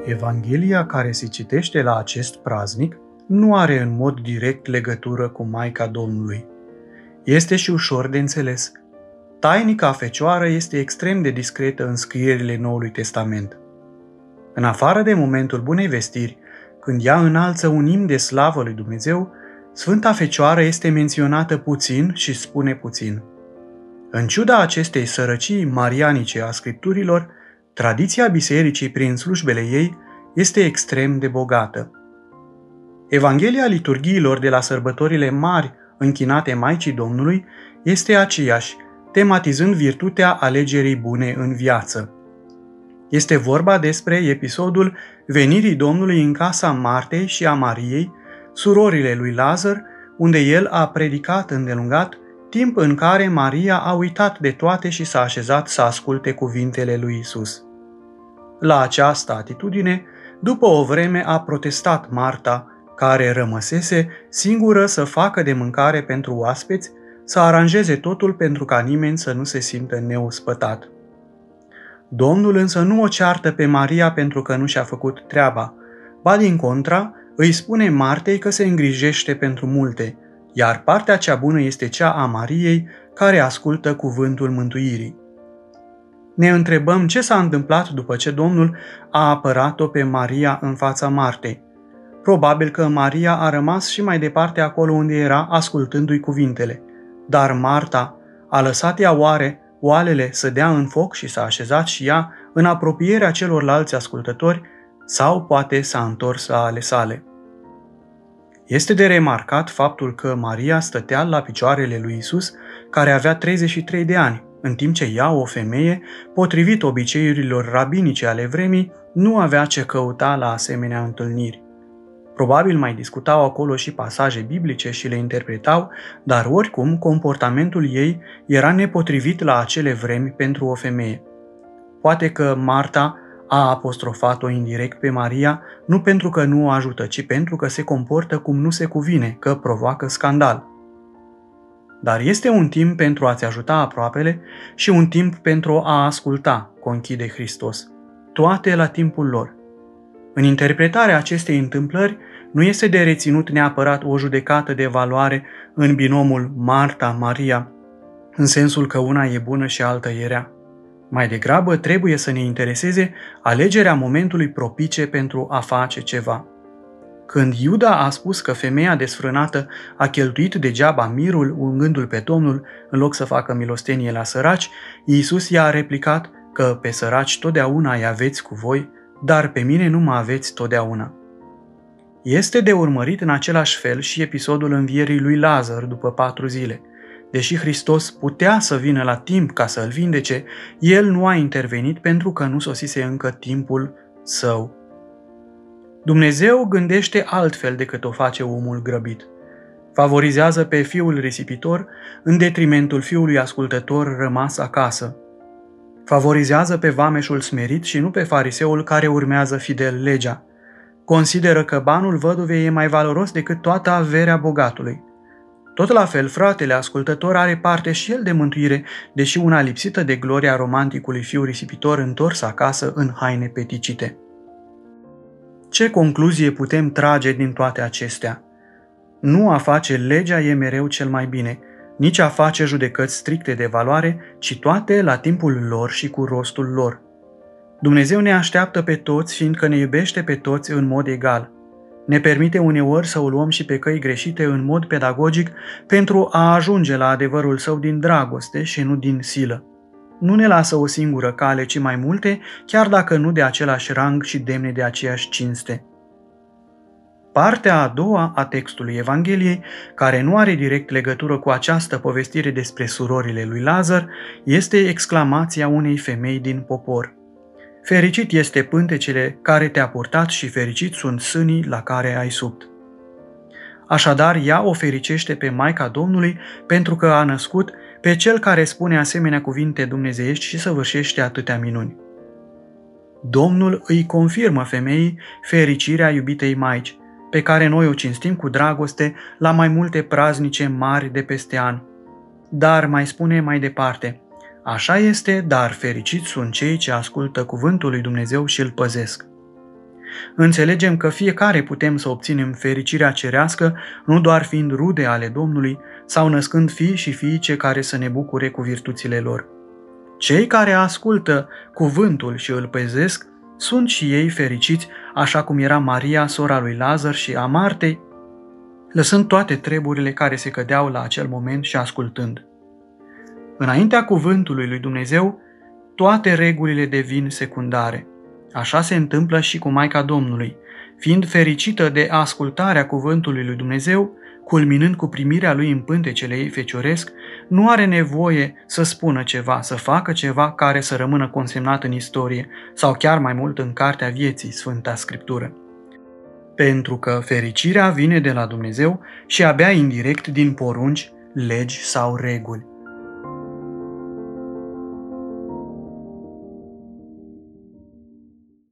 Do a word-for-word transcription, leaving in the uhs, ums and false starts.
Evanghelia care se citește la acest praznic nu are în mod direct legătură cu Maica Domnului. Este și ușor de înțeles. Tainica Fecioară este extrem de discretă în scrierile Noului Testament. În afară de momentul Bunei Vestiri, când ea înalță un imn de slavă lui Dumnezeu, Sfânta Fecioară este menționată puțin și spune puțin. În ciuda acestei sărăcii marianice a scripturilor, tradiția bisericii prin slujbele ei este extrem de bogată. Evanghelia liturghiilor de la sărbătorile mari închinate Maicii Domnului este aceeași, tematizând virtutea alegerii bune în viață. Este vorba despre episodul venirii Domnului în casa Martei și a Mariei, surorile lui Lazar, unde el a predicat îndelungat, timp în care Maria a uitat de toate și s-a așezat să asculte cuvintele lui Isus. La această atitudine, după o vreme a protestat Marta, care rămăsese singură să facă de mâncare pentru oaspeți, să aranjeze totul pentru ca nimeni să nu se simtă neospătat. Domnul însă nu o ceartă pe Maria pentru că nu și-a făcut treaba, ba din contra, îi spune Martei că se îngrijește pentru multe, iar partea cea bună este cea a Mariei, care ascultă cuvântul mântuirii. Ne întrebăm ce s-a întâmplat după ce Domnul a apărat-o pe Maria în fața Martei. Probabil că Maria a rămas și mai departe acolo unde era, ascultându-i cuvintele. Dar Marta a lăsat ea oare oalele să dea în foc și s-a așezat și ea în apropierea celorlalți ascultători, sau poate s-a întors la ale sale. Este de remarcat faptul că Maria stătea la picioarele lui Isus, care avea treizeci și trei de ani, în timp ce ea, o femeie, potrivit obiceiurilor rabinice ale vremii, nu avea ce căuta la asemenea întâlniri. Probabil mai discutau acolo și pasaje biblice și le interpretau, dar oricum comportamentul ei era nepotrivit la acele vremi pentru o femeie. Poate că Marta a apostrofat-o indirect pe Maria, nu pentru că nu o ajută, ci pentru că se comportă cum nu se cuvine, că provoacă scandal. Dar este un timp pentru a-ți ajuta aproapele și un timp pentru a asculta, conchide Hristos. Toate la timpul lor. În interpretarea acestei întâmplări, nu este de reținut neapărat o judecată de valoare în binomul Marta-Maria, în sensul că una e bună și alta e rea. Mai degrabă trebuie să ne intereseze alegerea momentului propice pentru a face ceva. Când Iuda a spus că femeia desfrânată a cheltuit degeaba mirul ungându-l pe Domnul în loc să facă milostenie la săraci, Iisus i-a replicat că pe săraci totdeauna îi aveți cu voi, dar pe mine nu mă aveți totdeauna. Este de urmărit în același fel și episodul învierii lui Lazar după patru zile. Deși Hristos putea să vină la timp ca să îl vindece, el nu a intervenit pentru că nu sosise încă timpul său. Dumnezeu gândește altfel decât o face omul grăbit. Favorizează pe fiul risipitor în detrimentul fiului ascultător rămas acasă. Favorizează pe vameșul smerit și nu pe fariseul care urmează fidel legea. Consideră că banul văduvei e mai valoros decât toată averea bogatului. Tot la fel, fratele ascultător are parte și el de mântuire, deși una lipsită de gloria romanticului fiu risipitor întors acasă în haine peticite. Ce concluzie putem trage din toate acestea? Nu a face legea e mereu cel mai bine, nici a face judecăți stricte de valoare, ci toate la timpul lor și cu rostul lor. Dumnezeu ne așteaptă pe toți, fiindcă ne iubește pe toți în mod egal. Ne permite uneori să o luăm și pe căi greșite în mod pedagogic pentru a ajunge la adevărul său din dragoste și nu din silă. Nu ne lasă o singură cale, ci mai multe, chiar dacă nu de același rang și demne de aceeași cinste. Partea a doua a textului Evangheliei, care nu are direct legătură cu această povestire despre surorile lui Lazar, este exclamația unei femei din popor. Fericit este pântecele care te-a purtat și fericit sunt sânii la care ai subt. Așadar, ea o fericește pe Maica Domnului pentru că a născut pe cel care spune asemenea cuvinte dumnezeiești și săvârșește atâtea minuni. Domnul îi confirmă femeii fericirea iubitei Maici, pe care noi o cinstim cu dragoste la mai multe praznice mari de peste an. Dar mai spune mai departe, Așa este, dar fericiți sunt cei ce ascultă cuvântul lui Dumnezeu și îl păzesc. înțelegem că fiecare putem să obținem fericirea cerească, nu doar fiind rude ale Domnului sau născând fii și fiice care să ne bucure cu virtuțile lor. Cei care ascultă cuvântul și îl păzesc sunt și ei fericiți, așa cum era Maria, sora lui Lazar și a Martei, lăsând toate treburile care se cădeau la acel moment și ascultând. Înaintea cuvântului lui Dumnezeu, toate regulile devin secundare. Așa se întâmplă și cu Maica Domnului. Fiind fericită de ascultarea cuvântului lui Dumnezeu, culminând cu primirea lui în pântecele ei fecioresc, nu are nevoie să spună ceva, să facă ceva care să rămână consemnat în istorie sau chiar mai mult în cartea vieții, Sfânta Scriptură. Pentru că fericirea vine de la Dumnezeu și abia indirect din porunci, legi sau reguli.